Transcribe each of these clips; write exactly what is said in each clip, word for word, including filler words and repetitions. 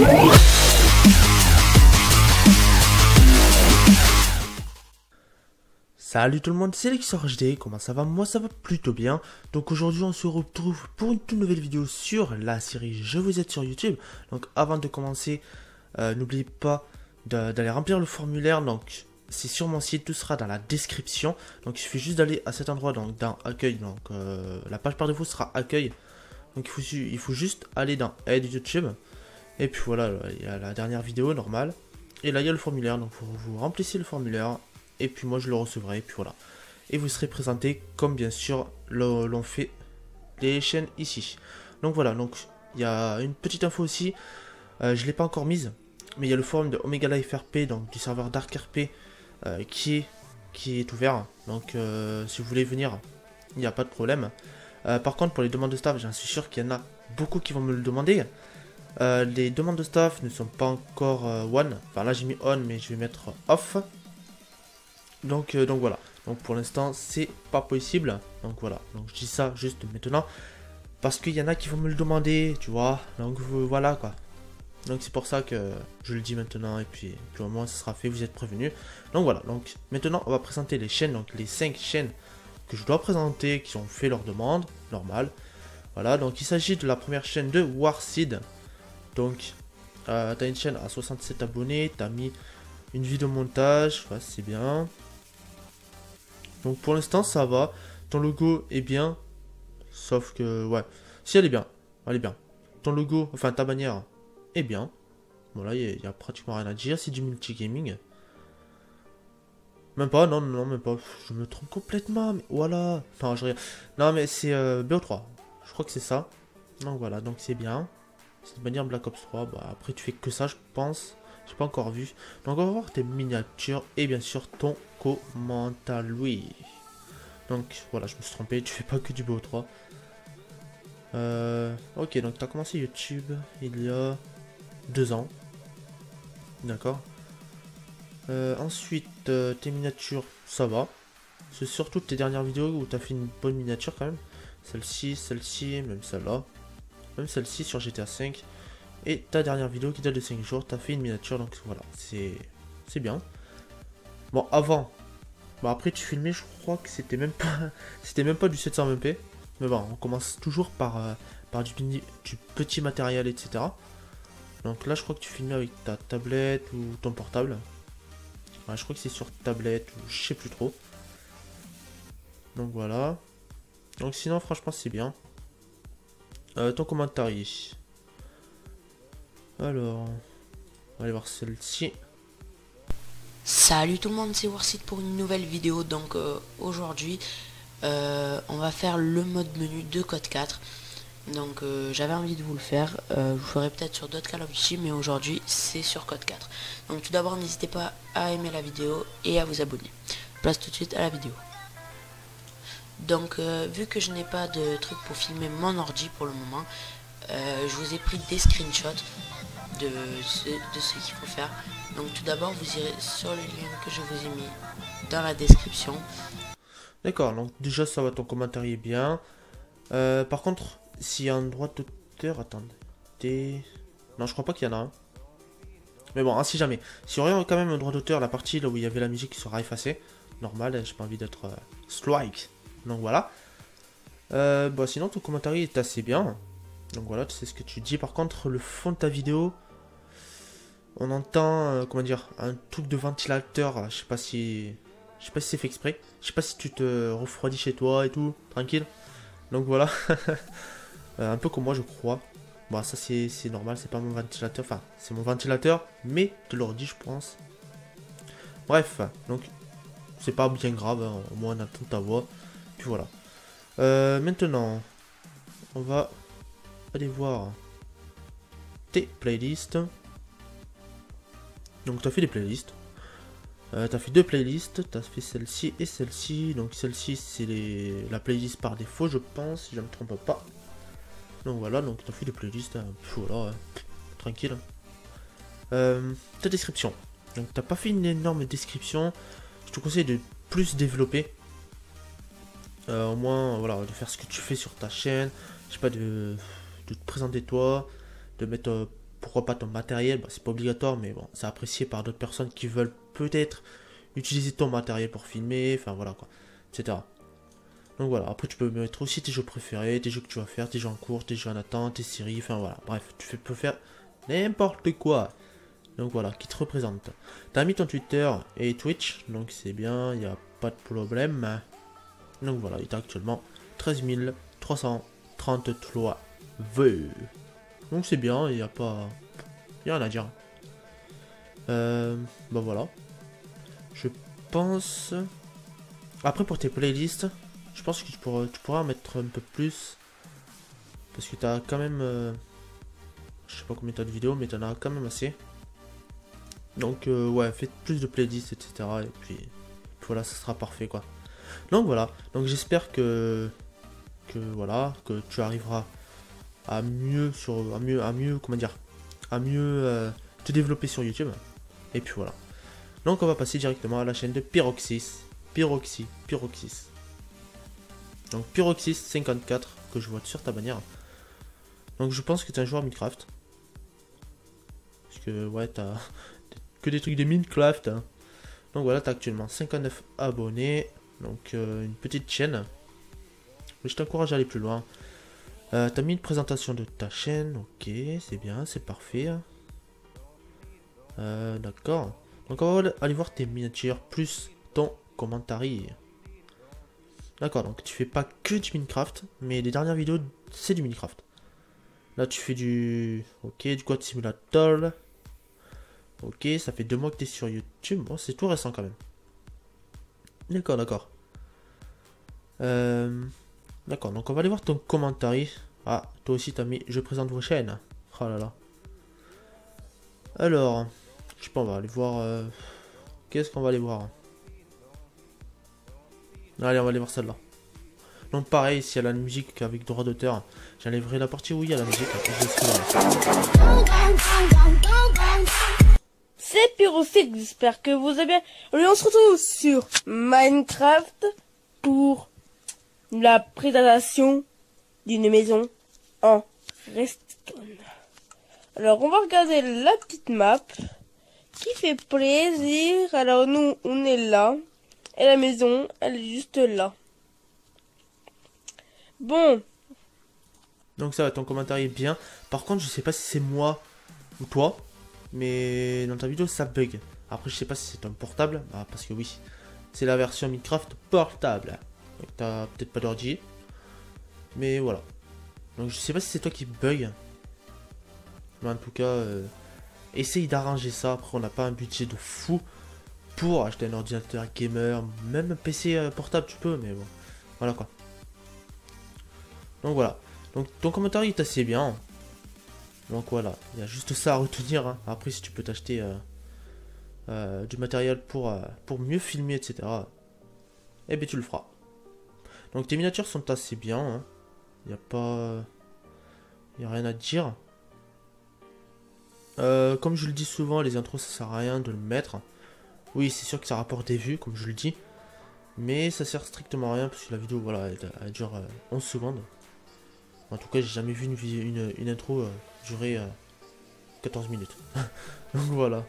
Salut tout le monde, c'est Lexor H D, comment ça va? Moi ça va plutôt bien. Donc aujourd'hui on se retrouve pour une toute nouvelle vidéo sur la série Je vous aide sur YouTube. Donc avant de commencer, euh, n'oubliez pas d'aller remplir le formulaire. Donc c'est sur mon site, tout sera dans la description. Donc il suffit juste d'aller à cet endroit, donc dans accueil. Donc euh, la page par défaut sera accueil. Donc il faut, il faut juste aller dans aide YouTube. Et puis voilà, il y a la dernière vidéo normale. Et là il y a le formulaire, donc vous, vous remplissez le formulaire. Et puis moi je le recevrai, et puis voilà. Et vous serez présenté comme bien sûr l'ont fait les chaînes ici. Donc voilà, donc il y a une petite info aussi. Euh, je ne l'ai pas encore mise. Mais il y a le forum de Omega Life R P, donc du serveur Dark R P, euh, qui, est, qui est ouvert. Donc euh, si vous voulez venir, il n'y a pas de problème. Euh, par contre pour les demandes de staff, j'en suis sûr qu'il y en a beaucoup qui vont me le demander. Euh, les demandes de staff ne sont pas encore euh, one. Enfin là j'ai mis on, mais je vais mettre off. Donc, euh, donc voilà, donc pour l'instant c'est pas possible, donc voilà, donc je dis ça juste maintenant, parce qu'il y en a qui vont me le demander, tu vois, donc euh, voilà quoi, donc c'est pour ça que je le dis maintenant, et puis, puis au moins ça sera fait, vous êtes prévenus. Donc voilà, donc maintenant on va présenter les chaînes, donc les cinq chaînes que je dois présenter, qui ont fait leur demande, normale, voilà, donc il s'agit de la première chaîne de Warseed, donc euh, t'as une chaîne à soixante-sept abonnés, t'as mis une vidéo montage, ouais, c'est bien. Donc pour l'instant ça va, ton logo est bien, sauf que ouais, si elle est bien, elle est bien. Ton logo, enfin ta bannière est bien, voilà, il n'y a, a pratiquement rien à dire, c'est du multigaming. Même pas, non, non, même pas, je me trompe complètement, mais voilà, non, je regarde. Non mais c'est euh, B O trois, je crois que c'est ça, donc voilà, donc c'est bien. C'est une bannière Black Ops trois, bah après tu fais que ça je pense, j'ai pas encore vu. Donc on va voir tes miniatures et bien sûr ton commentaire lui. Donc voilà, je me suis trompé, tu fais pas que du B O trois. Euh, ok, donc tu as commencé YouTube il y a deux ans. D'accord. Euh, ensuite, euh, tes miniatures, ça va. C'est surtout tes dernières vidéos où tu as fait une bonne miniature quand même. Celle-ci, celle-ci, même celle-là. Même celle-ci sur G T A cinq. Et ta dernière vidéo qui date de cinq jours, tu as fait une miniature, donc voilà, c'est c'est bien. Bon, avant, bon après tu filmais, je crois que c'était même pas c'était même pas du sept cent vingt p. Mais bon, on commence toujours par, euh, par du, du petit matériel, et cetera. Donc là, je crois que tu filmais avec ta tablette ou ton portable. Ouais, je crois que c'est sur tablette ou je sais plus trop. Donc voilà. Donc sinon, franchement, c'est bien. Euh, ton commentaire. Alors, on va aller voir celle-ci. Salut tout le monde, c'est Warseed pour une nouvelle vidéo. Donc euh, aujourd'hui, euh, on va faire le mode menu de Code quatre. Donc euh, j'avais envie de vous le faire. Euh, je vous ferai peut-être sur d'autres Call of Duty, mais aujourd'hui c'est sur Code quatre. Donc tout d'abord, n'hésitez pas à aimer la vidéo et à vous abonner. Place tout de suite à la vidéo. Donc euh, vu que je n'ai pas de truc pour filmer mon ordi pour le moment, euh, je vous ai pris des screenshots de ce, de ce qu'il faut faire. Donc tout d'abord vous irez sur le lien que je vous ai mis dans la description. D'accord, donc déjà ça va, ton commentaire est bien. Euh, par contre, s'il y a un droit d'auteur, attendez. Non, je crois pas qu'il y en a un. Mais bon, hein, si jamais. S'il y aurait quand même un droit d'auteur, la partie là où il y avait la musique qui sera effacée. Normal, j'ai pas envie d'être euh, strike. Donc voilà. Euh, bon, sinon ton commentaire est assez bien. Donc voilà, tu sais ce que tu dis. Par contre, le fond de ta vidéo, on entend, euh, comment dire, un truc de ventilateur. Je sais pas si, je sais pas si c'est fait exprès. Je sais pas si tu te refroidis chez toi et tout, tranquille. Donc voilà, euh, un peu comme moi, je crois. Bon, ça c'est normal, c'est pas mon ventilateur. Enfin, c'est mon ventilateur, mais de l'ordi, je pense. Bref, donc c'est pas bien grave. Hein, au moins on entend ta voix. Puis voilà. Euh, maintenant, on va aller voir tes playlists. Donc tu as fait des playlists. Euh, tu as fait deux playlists. Tu as fait celle-ci et celle-ci. Donc celle-ci c'est la playlist par défaut, je pense, si je ne me trompe pas. Donc voilà, donc tu as fait des playlists. Hein, voilà, hein, tranquille. Euh, ta description. Donc t'as pas fait une énorme description. Je te conseille de plus développer. Euh, au moins, voilà, de faire ce que tu fais sur ta chaîne. Je sais pas, de, de te présenter toi. De mettre euh, pourquoi pas ton matériel. Bah, c'est pas obligatoire, mais bon, c'est apprécié par d'autres personnes qui veulent peut-être utiliser ton matériel pour filmer, enfin voilà quoi, et cetera. Donc voilà, après tu peux mettre aussi tes jeux préférés, tes jeux que tu vas faire, tes jeux en cours, tes jeux en attente, tes séries, enfin voilà, bref, tu peux faire n'importe quoi. Donc voilà, qui te représente. T'as mis ton Twitter et Twitch, donc c'est bien, il n'y a pas de problème. Donc voilà, il est actuellement treize mille trois cent trente-trois vues. Donc c'est bien, il n'y a pas... Il n'y a rien à dire. Euh, bah voilà. Je pense... Après pour tes playlists, je pense que tu pourras, tu pourras en mettre un peu plus. Parce que tu as quand même... Euh, je sais pas combien t'as de vidéos, mais tu en as quand même assez. Donc euh, ouais, faites plus de playlists, et cetera. Et puis voilà, ça sera parfait quoi. Donc voilà, donc j'espère que que voilà, que tu arriveras à mieux sur à mieux à mieux comment dire, à mieux euh, te développer sur YouTube. Et puis voilà. Donc on va passer directement à la chaîne de Pyroxys, Pyroxy, Pyroxys. Donc Pyroxys cinquante-quatre que je vois sur ta bannière. Donc je pense que tu es un joueur Minecraft. Parce que ouais, t'as que des trucs de Minecraft. Hein. Donc voilà, tu as actuellement cinquante-neuf abonnés. Donc euh, une petite chaîne. Mais je t'encourage à aller plus loin. Euh, tu as mis une présentation de ta chaîne. Ok, c'est bien, c'est parfait. Euh, D'accord. Donc on va aller voir tes miniatures plus ton commentaire. D'accord, donc tu fais pas que du Minecraft. Mais les dernières vidéos, c'est du Minecraft. Là tu fais du... Ok, du Quad Simulator. Ok, ça fait deux mois que tu es sur YouTube. Bon, c'est tout récent quand même. D'accord, d'accord. Euh, d'accord, donc on va aller voir ton commentaire. Ah, toi aussi t'as mis je présente vos chaînes. Oh là là. Alors, je sais pas, on va aller voir. Euh, Qu'est-ce qu'on va aller voir? Allez, on va aller voir celle-là. Donc pareil, s'il y a la musique avec droit d'auteur, j'enlèverai la partie où il y a la musique. C'est Pyroxys, j'espère que vous allez bien. Et on se retrouve sur Minecraft pour la présentation d'une maison en redstone. Alors on va regarder la petite map qui fait plaisir. Alors nous on est là et la maison elle est juste là. Bon. Donc ça va, ton commentaire est bien. Par contre je sais pas si c'est moi ou toi. Mais dans ta vidéo ça bug. Après je sais pas si c'est un portable. Ah, parce que oui, c'est la version Minecraft portable. Donc t'as peut-être pas d'ordi. Mais voilà. Donc je sais pas si c'est toi qui bug. Mais en tout cas, euh, essaye d'arranger ça. Après on n'a pas un budget de fou pour acheter un ordinateur gamer. Même un P C euh, portable tu peux. Mais bon, voilà quoi. Donc voilà. Donc ton commentaire est assez bien. Donc voilà, il y a juste ça à retenir. Hein. Après, si tu peux t'acheter euh, euh, du matériel pour, euh, pour mieux filmer, et cetera. Eh bien, tu le feras. Donc tes miniatures sont assez bien. Hein. Il n'y a pas... Il n'y a rien à dire. Euh, comme je le dis souvent, les intros, ça sert à rien de le mettre. Oui, c'est sûr que ça rapporte des vues, comme je le dis. Mais ça sert strictement à rien, parce que la vidéo, voilà, elle, elle dure euh, onze secondes. En tout cas, j'ai jamais vu une, une, une intro euh, durer euh, quatorze minutes. Donc voilà.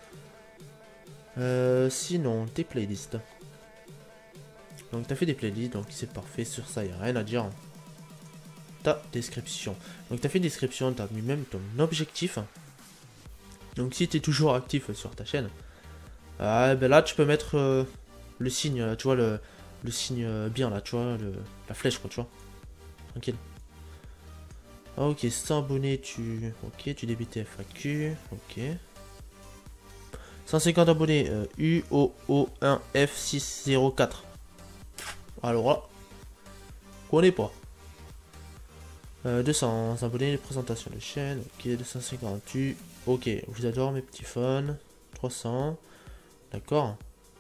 Euh, sinon, tes playlists. Donc tu as fait des playlists, donc c'est parfait. Sur ça, il n'y a rien à dire. Ta description. Donc tu as fait une description, tu as mis même ton objectif. Donc si tu es toujours actif sur ta chaîne, euh, ben là tu peux mettre euh, le signe, tu vois, le, le signe bien là, tu vois, le, la flèche quoi, tu vois. Tranquille. Ah, ok, cent abonnés, tu... Ok, tu débites F A Q, ok. cent cinquante abonnés, euh, U O O un F six zéro quatre. Alors là, connais pas. Euh, deux cents abonnés, présentation de chaîne, ok, deux cent cinquante U, ok, vous adore mes petits phones, trois cents, d'accord.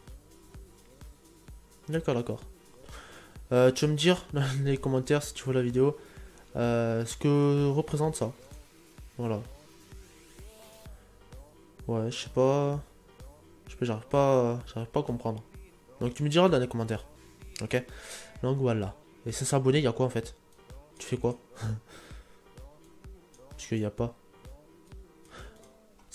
D'accord, d'accord. Euh, tu vas me dire dans les commentaires si tu vois la vidéo. Euh, ce que représente ça. Voilà. Ouais, je sais pas. Je sais pas, j'arrive pas, j'arrive pas à comprendre. Donc tu me diras dans les commentaires. Ok. Donc voilà. Et ça s'abonner, il y a quoi en fait? Tu fais quoi? Parce qu'il n'y a pas.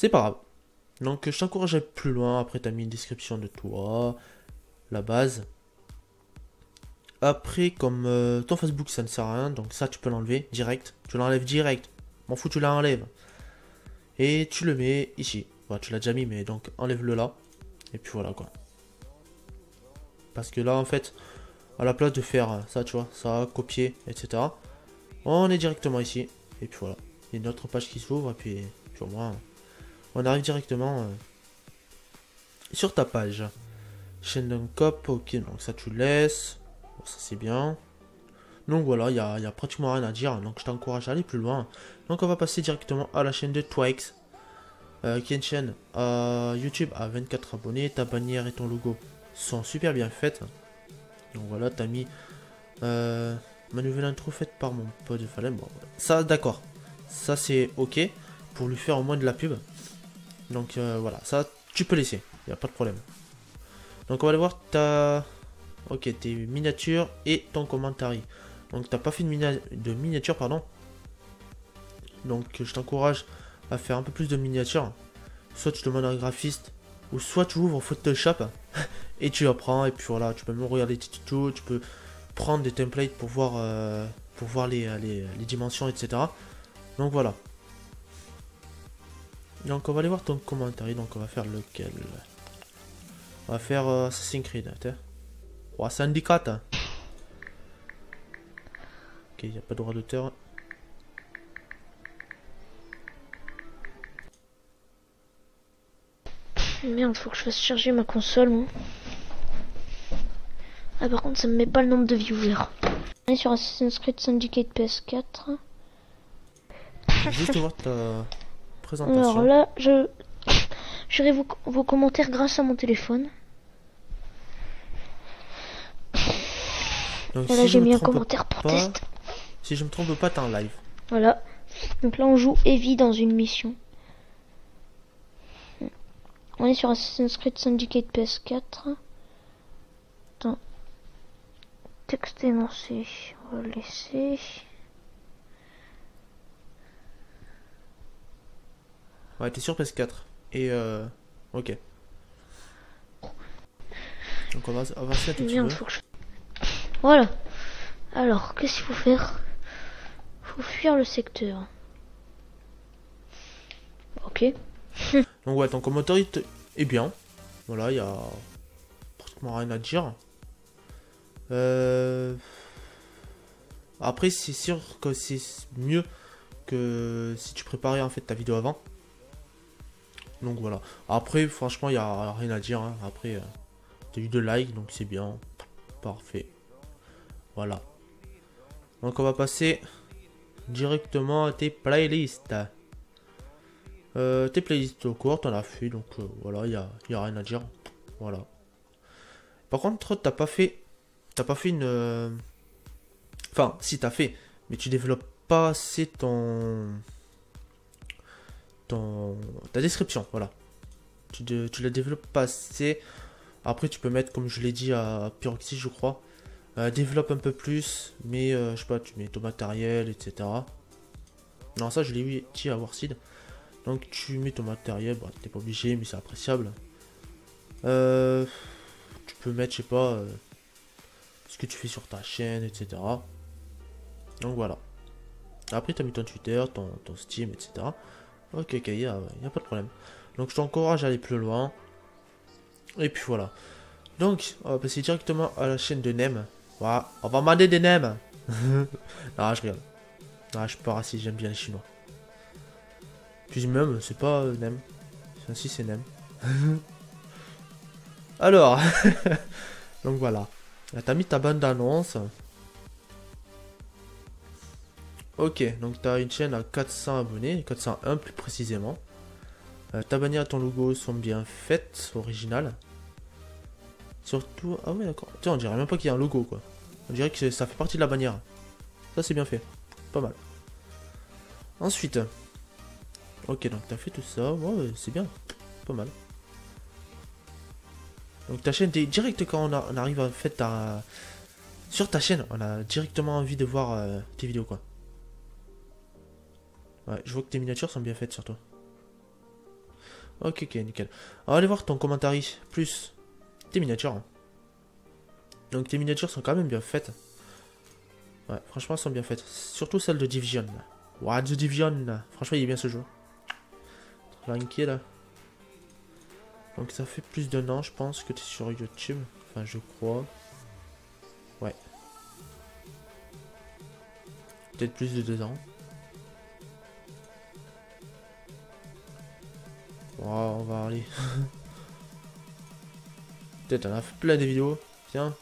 c'est pas grave. Donc je t'encourage à aller plus loin. Après tu as mis une description de toi, la base. Après comme euh, ton Facebook ça ne sert à rien, donc ça tu peux l'enlever direct. Tu l'enlèves direct. M'en fous, tu l'enlèves. Et tu le mets ici. Voilà, tu l'as déjà mis, mais donc enlève-le là. Et puis voilà quoi. Parce que là en fait, à la place de faire ça, tu vois, ça, copier, et cetera. On est directement ici. Et puis voilà. Il y a une autre page qui s'ouvre. Et puis, puis au moins, on arrive directement euh, sur ta page. Chaîne d'un cop, ok, donc ça tu laisses. Bon, ça c'est bien. Donc voilà, il n'y a, y a pratiquement rien à dire. Donc je t'encourage à aller plus loin. Donc on va passer directement à la chaîne de Twix. Euh, qui est une chaîne euh, YouTube à vingt-quatre abonnés. Ta bannière et ton logo sont super bien faites. Donc voilà, t'as mis euh, ma nouvelle intro faite par mon pote de Falem. Bon, ça d'accord. Ça c'est ok. Pour lui faire au moins de la pub. Donc euh, voilà, ça tu peux laisser. Il n'y a pas de problème. Donc on va aller voir ta... Ok, tes miniatures et ton commentaire. Donc t'as pas fait de, mina... de miniature, pardon. Donc je t'encourage à faire un peu plus de miniatures. Soit tu demandes à un graphiste, ou soit tu ouvres Photoshop et tu apprends. Et puis voilà, tu peux même regarder des tutos, tu peux prendre des templates pour voir, euh, pour voir les, les, les dimensions, et cetera. Donc voilà. Donc on va aller voir ton commentaire. Donc on va faire lequel? On va faire euh, Assassin's Creed. Oh, syndicate. Ok, il n'y a pas de droit d'auteur. Merde, faut que je fasse charger ma console, moi. Ah, par contre, ça me met pas le nombre de viewers. On est sur Assassin's Creed Syndicate P S quatre. Je vais juste voir ta présentation. Alors là, je j'aurai vos, vos commentaires grâce à mon téléphone. Donc, Voilà, si j'ai mis un trompe commentaire pour pas, test. Si je me trompe pas, t'es en live. Voilà. Donc là, on joue Heavy dans une mission. On est sur Assassin's Creed Syndicate P S quatre. Attends. Texte énoncé. On va le laisser. Ouais, t'es sur P S quatre. Et euh... ok. Donc on va avancer un tout petit Merde, peu. faut que je... Voilà. Alors, qu'est-ce qu'il faut faire? Faut fuir le secteur. Ok. Donc ouais, ton commentaire il te- est bien. Voilà, il y a pratiquement rien à dire. Euh... Après, c'est sûr que c'est mieux que si tu préparais en fait ta vidéo avant. Donc voilà. Après, franchement, il y a rien à dire. Hein. Après, euh, t'as eu deux likes, donc c'est bien. Parfait. Voilà. Donc on va passer directement à tes playlists. Euh, tes playlists courtes, on a fait, donc euh, voilà, il n'y a, y a rien à dire. Voilà. Par contre, t'as pas fait. T'as pas fait une. Euh... Enfin, si t'as fait, mais tu développes pas assez ton. ton. ta description, voilà. Tu, de, tu la développes pas assez. Après, tu peux mettre, comme je l'ai dit à Pyroxy, je crois. Euh, développe un peu plus, mais euh, je sais pas, tu mets ton matériel, et cetera. Non, ça je l'ai dit à Warseed. Donc tu mets ton matériel, bah, t'es pas obligé, mais c'est appréciable. Euh, tu peux mettre, je sais pas, euh, ce que tu fais sur ta chaîne, et cetera. Donc voilà. Après, tu as mis ton Twitter, ton, ton Steam, et cetera. Ok, ok, il n'y a, y a pas de problème. Donc je t'encourage à aller plus loin. Et puis voilà. Donc, on va passer directement à la chaîne de Nem. Voilà, on va demander des nems. Non, je rigole. Non, je suis pas raciste, j'aime bien les Chinois. Puis même, c'est pas euh, Nem. Enfin, si, c'est Nem. Alors, donc voilà. T'as mis ta bande d'annonce. Ok, donc t'as une chaîne à quatre cents abonnés, quatre cent un plus précisément. Euh, ta bannière et ton logo sont bien faites, originales. Surtout, ah ouais d'accord. Tiens, on dirait même pas qu'il y a un logo quoi. On dirait que ça fait partie de la bannière. Ça c'est bien fait, pas mal. Ensuite, ok donc t'as fait tout ça, ouais c'est bien, pas mal. Donc ta chaîne, t'es direct quand on, a, on arrive en fait à... Sur ta chaîne, on a directement envie de voir euh, tes vidéos quoi. Ouais, je vois que tes miniatures sont bien faites surtout. Ok, ok, nickel. On va aller voir ton commentaire plus tes miniatures. Hein. Donc tes miniatures sont quand même bien faites. Ouais, franchement, elles sont bien faites. Surtout celle de Division. What the Division. Franchement, il est bien ce jeu. Tranquille. Donc ça fait plus d'un an, je pense, que tu es sur YouTube. Enfin, je crois. Ouais. Peut-être plus de deux ans. Wow, on va aller. Peut-être on a fait plein de vidéos. Tiens.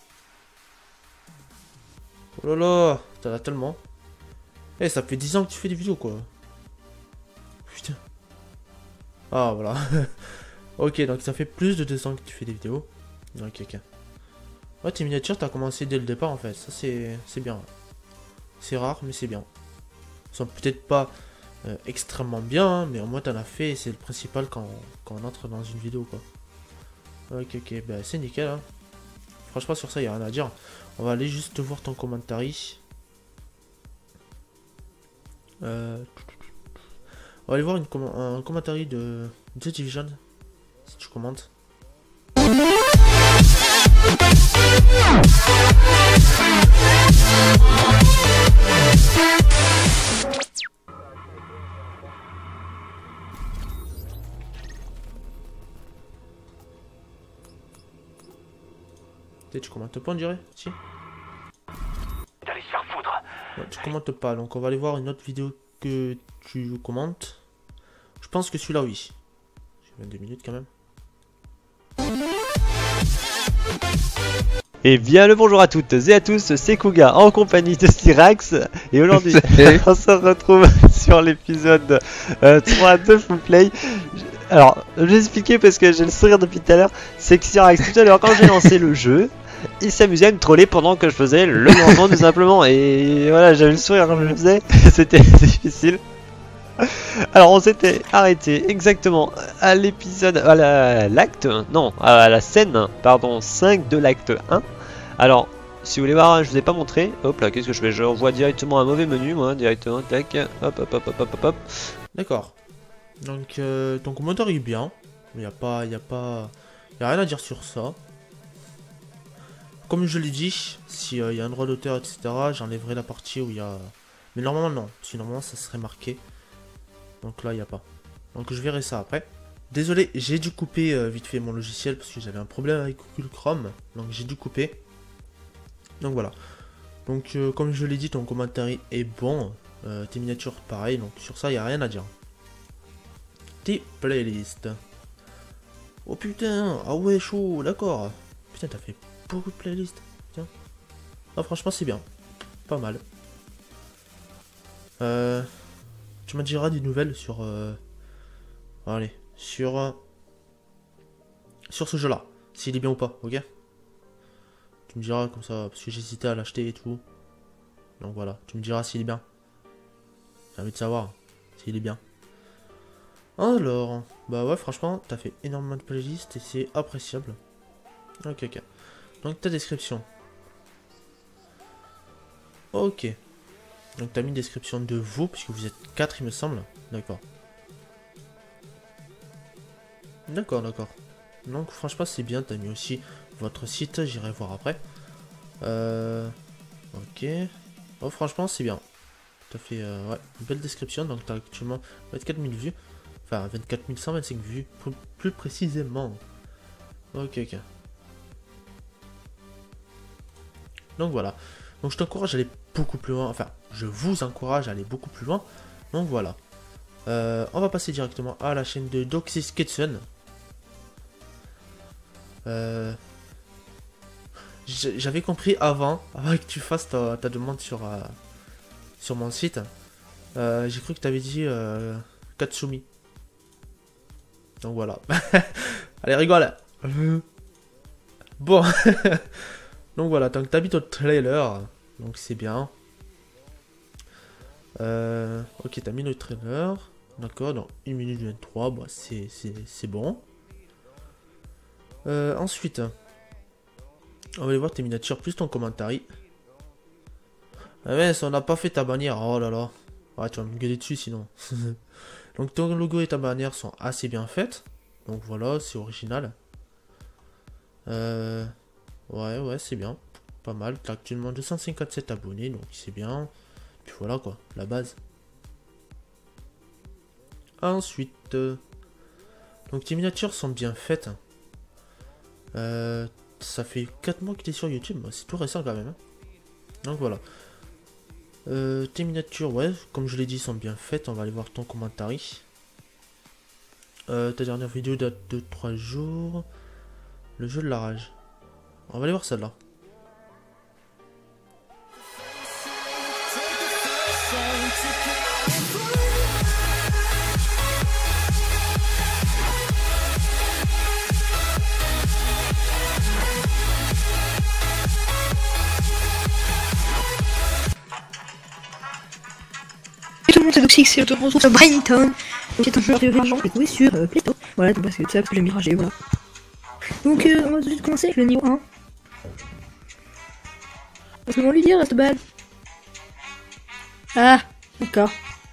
Oh là là, t'en as tellement. Eh, ça fait dix ans que tu fais des vidéos, quoi. Putain. Ah, voilà. Ok, donc ça fait plus de deux ans que tu fais des vidéos. Ok, ok. Ouais, tes miniatures, t'as commencé dès le départ, en fait. Ça, c'est bien. C'est rare, mais c'est bien. Ils sont peut-être pas euh, extrêmement bien, hein, mais au moins t'en as fait, et c'est le principal quand, quand on entre dans une vidéo, quoi. Ok, ok, bah c'est nickel, hein. Franchement, sur ça, il n'y a rien à dire. On va aller juste voir ton commentaire. Euh... On va aller voir une com un commentaire de The Division. Si tu commentes. Tu commentes pas, on dirait? Si. D'aller se faire foutre. Ouais, tu commentes pas, donc on va aller voir une autre vidéo que tu commentes. Je pense que celui-là, oui. J'ai vingt-deux minutes quand même. Et bien le bonjour à toutes et à tous, c'est Kuga en compagnie de Styrax. Et aujourd'hui, on se retrouve sur l'épisode euh, trois de Full Play. Alors, je vais expliquer parce que j'ai le sourire depuis tout à l'heure. C'est que Styrax, tout à l'heure, quand j'ai lancé le jeu, il s'amusait à me troller pendant que je faisais le lancement tout simplement. Et voilà, j'avais le sourire quand je le faisais. C'était difficile. Alors on s'était arrêté exactement à l'épisode, à l'acte, non, à la scène, pardon, cinq de l'acte un. Alors, si vous voulez voir, je vous ai pas montré, hop là, qu'est-ce que je fais? Je revois directement un mauvais menu, moi, directement, tac, hop, hop, hop, hop, hop, hop. D'accord. Donc, euh, ton commentaire est bien, il n'y a pas, il y a pas, il y a rien à dire sur ça. Comme je l'ai dit, s'il euh, y a un droit d'auteur, et cetera, j'enlèverai la partie où il y a... Mais normalement, non, parce que normalement, ça serait marqué. Donc là, il n'y a pas. Donc je verrai ça après. Désolé, j'ai dû couper euh, vite fait mon logiciel parce que j'avais un problème avec Google Chrome. Donc j'ai dû couper. Donc voilà. Donc euh, comme je l'ai dit, ton commentaire est bon. Euh, tes miniatures, pareil. Donc sur ça, il n'y a rien à dire. Tes playlists. Oh putain. Ah ouais, chaud. D'accord. Putain, t'as fait beaucoup de playlists. Tiens. Ah, franchement, c'est bien. Pas mal. Euh... Tu m'en diras des nouvelles sur... Euh... Allez, sur... Euh... Sur ce jeu-là. S'il est bien ou pas, ok? Tu me diras comme ça, parce que j'hésitais à l'acheter et tout. Donc voilà, tu me diras s'il est bien. J'ai envie de savoir s'il est bien. Alors, bah ouais, franchement, t'as fait énormément de playlists et c'est appréciable. Ok, ok. Donc ta description. Ok. Donc t'as mis une description de vous, puisque vous êtes quatre il me semble. D'accord. D'accord, d'accord. Donc franchement c'est bien, t'as mis aussi votre site, j'irai voir après. Euh... Ok. Oh franchement c'est bien. T'as fait euh, ouais, une belle description, donc t'as actuellement vingt-quatre mille vues. Enfin vingt-quatre mille cent vingt-cinq vues, plus précisément. Ok, ok. Donc voilà. Donc je t'encourage à aller beaucoup plus loin, enfin je vous encourage à aller beaucoup plus loin. Donc voilà. Euh, on va passer directement à la chaîne de Doxys Kitchen. Euh, J'avais compris avant, avant que tu fasses ta, ta demande sur, euh, sur mon site. Euh, J'ai cru que tu avais dit euh, Katsumi. Donc voilà. Allez rigole. Bon. Donc voilà, donc t'habites au trailer, donc c'est bien. Euh, ok, t'as mis le trailer, d'accord, dans une minute vingt-trois, bah, c'est bon. Euh, ensuite, on va aller voir tes miniatures plus ton commentaire. Ah ouais, ça on n'a pas fait ta bannière, oh là là. Ouais, tu vas me gueuler dessus sinon. Donc ton logo et ta bannière sont assez bien faites. Donc voilà, c'est original. Euh, ouais, ouais, c'est bien. Pas mal. T'as actuellement deux cent cinquante-sept abonnés, donc c'est bien. Puis voilà quoi, la base. Ensuite, euh, donc tes miniatures sont bien faites. Euh, ça fait quatre mois que tu es sur YouTube, c'est tout récent quand même. Hein. Donc voilà. Euh, tes miniatures, ouais, comme je l'ai dit, sont bien faites. On va aller voir ton commentaire. Euh, ta dernière vidéo date de trois jours. Le jeu de la rage. On va aller voir celle-là. Tout le monde, c'est Doxix et on se retrouve sur Brainton. Donc c'est un jeu de l'argent que j'ai trouvé sur euh, Play Store. Voilà, donc parce que ça, parce que j'ai miragé, voilà. Donc euh, on va tout de suite commencer avec le niveau un. Parce qu'on va lui dire cette balle. Ah, d'accord.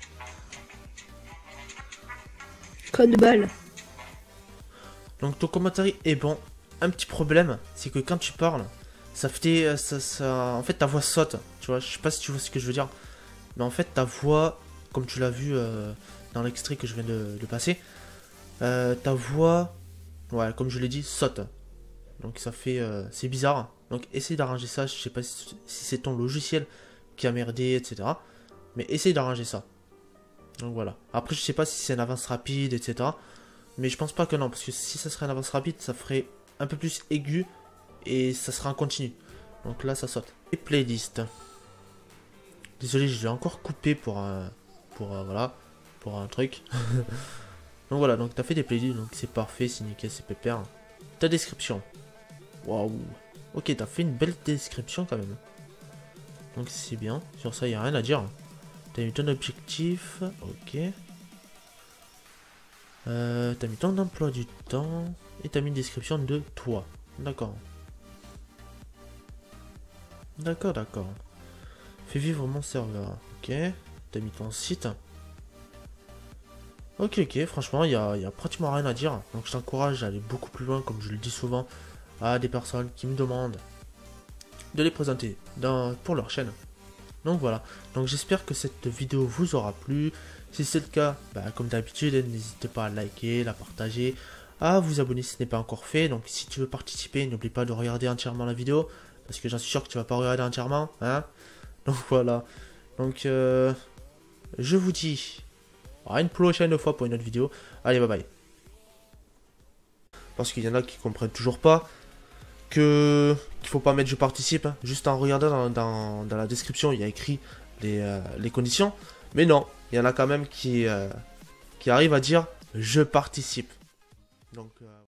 Code de balle. Donc ton commentaire est bon. Un petit problème, c'est que quand tu parles, ça fait, ça, ça, en fait ta voix saute. Tu vois, je sais pas si tu vois ce que je veux dire, mais en fait ta voix, comme tu l'as vu euh, dans l'extrait que je viens de, de passer, euh, ta voix, ouais, comme je l'ai dit, saute. Donc ça fait, euh, c'est bizarre. Donc essaye d'arranger ça. Je sais pas si, si c'est ton logiciel qui a merdé, et cetera. Mais essaye d'arranger ça. Donc voilà. Après je sais pas si c'est une avance rapide, et cetera. Mais je pense pas que non, parce que si ça serait une avance rapide, ça ferait un peu plus aigu et ça sera en continu. Donc là ça saute. Et playlist. Désolé, je l'ai encore coupé pour un, pour euh, voilà, pour un truc. Donc voilà, donc t'as fait des playlists, donc c'est parfait, c'est nickel, c'est pépère. Ta description. Waouh. Ok, t'as fait une belle description quand même. Donc c'est bien. Sur ça, il n'y a rien à dire. T'as mis ton objectif. Ok. Euh, t'as mis ton emploi du temps. Et t'as mis une description de toi. D'accord. D'accord, d'accord. Fais vivre mon serveur. Ok. T'as mis ton site. Ok, ok. Franchement, il n'y a, y a pratiquement rien à dire. Donc je t'encourage à aller beaucoup plus loin, comme je le dis souvent, à des personnes qui me demandent de les présenter dans, pour leur chaîne. Donc voilà. Donc j'espère que cette vidéo vous aura plu. Si c'est le cas, bah, comme d'habitude, n'hésitez pas à liker, la partager, à vous abonner si ce n'est pas encore fait. Donc si tu veux participer, n'oublie pas de regarder entièrement la vidéo, parce que j'en suis sûr que tu vas pas regarder entièrement, hein. Donc voilà. Donc euh, je vous dis à une prochaine fois pour une autre vidéo. Allez, bye bye. Parce qu'il y en a qui comprennent toujours pas que qu'il faut pas mettre je participe, hein. Juste en regardant dans, dans, dans la description, il y a écrit les, euh, les conditions. Mais non, il y en a quand même qui, euh, qui arrivent à dire je participe. Donc euh